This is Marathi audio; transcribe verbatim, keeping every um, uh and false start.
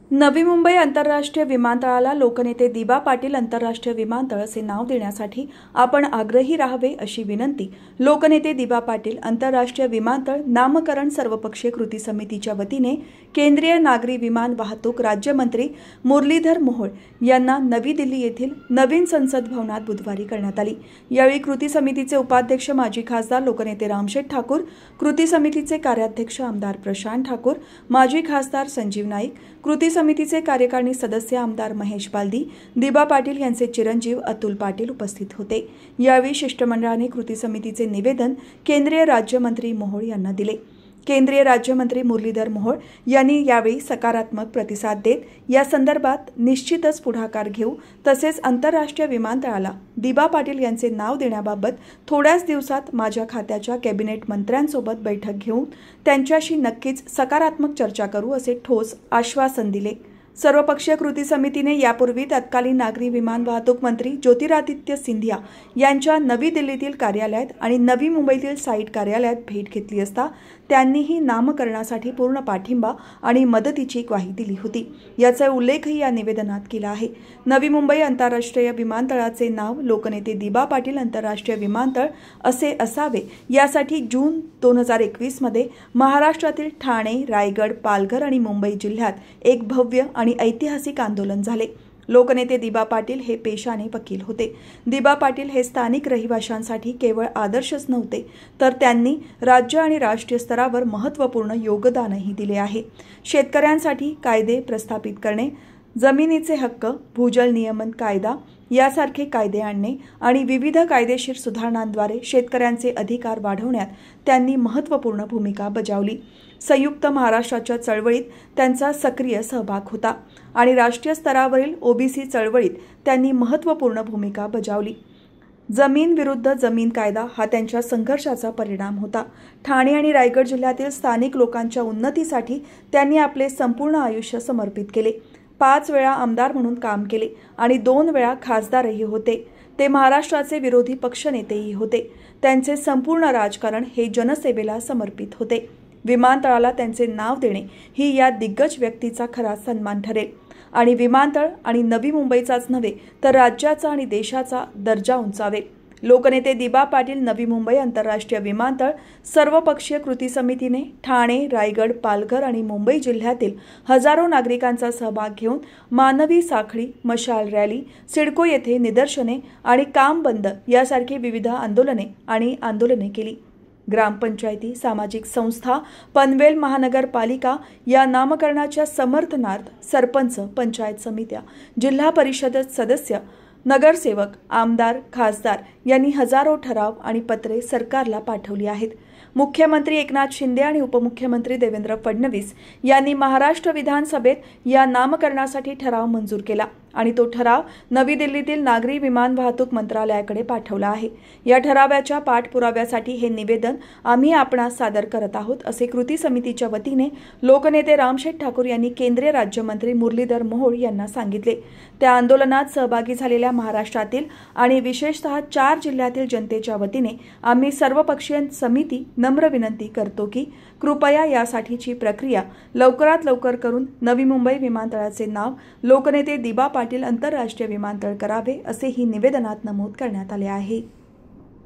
नवी मुंबई आंतरराष्ट्रीय विमानतळाला लोकनेते दिबा पाटील आंतरराष्ट्रीय विमानतळ असे नाव देण्यासाठी आपण आग्रही राहावे अशी विनंती लोकनेते दिबा पाटील आंतरराष्ट्रीय विमानतळ नामकरण सर्वपक्षीय कृती समितीच्या वतीने केंद्रीय नागरी विमान वाहतूक राज्यमंत्री मुरलीधर मोहोळ यांना नवी दिल्ली येथील नवीन संसद भवनात बुधवारी करण्यात आली। यावेळी कृती समितीचे उपाध्यक्ष माजी खासदार लोकनेते रामशेठ ठाकूर, कृती समितीचे कार्याध्यक्ष आमदार प्रशांत ठाकूर, माजी खासदार संजीव नाईक, कृती समितीचे कार्यकारिणी सदस्य आमदार महेश बालदी, दिबा पाटील यांचे चिरंजीव अतुल पाटील उपस्थित होते। यावेळी शिष्टमंडळाने कृती समितीचे निवेदन केंद्रीय राज्यमंत्री मोहोळ यांना दिले। केंद्रीय राज्यमंत्री मुरलीधर मोहोळ यांनी यावेळी सकारात्मक प्रतिसाद देत या संदर्भात निश्चितच पुढाकार घेऊ, तसेच आंतरराष्ट्रीय विमानतळाला दिबा पाटील यांचे नाव देण्याबाबत थोड्याच दिवसात माझ्या खात्याच्या कॅबिनेट मंत्र्यांसोबत बैठक घेऊन त्यांच्याशी नक्कीच सकारात्मक चर्चा करू असे ठोस आश्वासन दिले। सर्वपक्षीय कृती समितीने यापूर्वी तत्कालीन नागरी विमान वाहतूक मंत्री ज्योतिरादित्य सिंधिया यांच्या नवी दिल्लीतील कार्यालयात आणि नवी मुंबईतील साईट कार्यालयात भेट घेतली असता त्यांनीही नामकरणासाठी पूर्ण पाठिंबा आणि मदतीची ग्वाही दिली होती। याचा उल्लेखही या निवेदनात केला आहे। नवी मुंबई आंतरराष्ट्रीय विमानतळाचे नाव लोकनेते दिबा पाटील आंतरराष्ट्रीय विमानतळ असे असावे यासाठी जून दोन हजार एकवीस मध्ये महाराष्ट्रातील ठाणे, रायगड, पालघर आणि मुंबई जिल्ह्यात एक भव्य आणि ऐतिहासिक आंदोलन झाले। लोकनेते दिबा पाटील हे पेशाने वकील होते। दिबा पाटील हे स्थानिक रहिवाशांसाठी केवळ आदर्शच नव्हते, तर त्यांनी राज्य आणि राष्ट्रीय स्तरावर महत्त्वपूर्ण योगदानही दिले आहे। शेतकऱ्यांसाठी कायदे प्रस्थापित करणे, जमिनीचे हक्क, भूजल नियमन कायदा यासारखे कायदे आणणे आणि विविध कायदेशीर सुधारणांद्वारे शेतकऱ्यांचे अधिकार वाढवण्यात त्यांनी महत्त्वपूर्ण भूमिका बजावली। संयुक्त महाराष्ट्राच्या चळवळीत त्यांचा सक्रिय सहभाग होता आणि राष्ट्रीय स्तरावरील ओबीसी चळवळीत त्यांनी महत्त्वपूर्ण भूमिका बजावली। जमीन विरुद्ध जमीन कायदा हा त्यांच्या संघर्षाचा परिणाम होता। ठाणे आणि रायगड जिल्ह्यातील स्थानिक लोकांच्या उन्नतीसाठी त्यांनी आपले संपूर्ण आयुष्य समर्पित केले। पाच वेळा आमदार म्हणून काम केले आणि दोन वेळा खासदारही होते। ते महाराष्ट्राचे विरोधी पक्षनेतेही होते। त्यांचे संपूर्ण राजकारण हे जनसेवेला समर्पित होते। विमानतळाला त्यांचे नाव देणे ही या दिग्गज व्यक्तीचा खरा सन्मान ठरेल आणि विमानतळ आणि नवी मुंबईचाच नव्हे तर राज्याचा आणि देशाचा दर्जा उंचावेल। लोकनेते दिबा पाटील नवी मुंबई आंतरराष्ट्रीय विमानतळ सर्वपक्षीय कृती समितीने ठाणे, रायगड, पालघर आणि मुंबई जिल्ह्यातील हजारो नागरिकांचा सहभाग घेऊन मानवी साखळी, मशाल रॅली, सिडको येथे निदर्शने आणि काम बंद यासारखी विविध आंदोलने आणि आंदोलने केली। ग्रामपंचायती, सामाजिक संस्था, पनवेल महानगरपालिका या नामकरणाच्या समर्थनार्थ सरपंच, पंचायत समित्या, जिल्हा परिषद सदस्य, नगरसेवक, आमदार, खासदार यांनी हजारो ठराव आणि पत्रे सरकारला पाठवली आहेत। मुख्यमंत्री एकनाथ शिंदे आणि उपमुख्यमंत्री देवेंद्र फडणवीस यांनी महाराष्ट्र विधानसभेत या नामकरणासाठी ठराव मंजूर केला आणि तो ठराव नवी दिल्लीतील नागरी विमान वाहतूक मंत्रालयाकडे पाठवला आहे। या ठरावाच्या पाठपुराव्यासाठी हे निवेदन आम्ही आपणास सादर करत आहोत असे कृती समितीच्या वतीने लोकनेते रामशेठ ठाकूर यांनी केंद्रीय राज्यमंत्री मुरलीधर मोहोळ यांना सांगितले। त्या आंदोलनात सहभागी झालेल्या महाराष्ट्रातील आणि विशेषतः चार जिल्ह्यातील जनतेच्या वतीने आम्ही सर्वपक्षीय समिती नम्र विनंती करतो की कृपया यासाठीची प्रक्रिया लवकरात लवकर करून नवी मुंबई विमानतळाचे नाव लोकनेते दिबा पाटील आंतरराष्ट्रीय विमानतळ करावे असेही निवेदनात नमूद करण्यात आले आहे।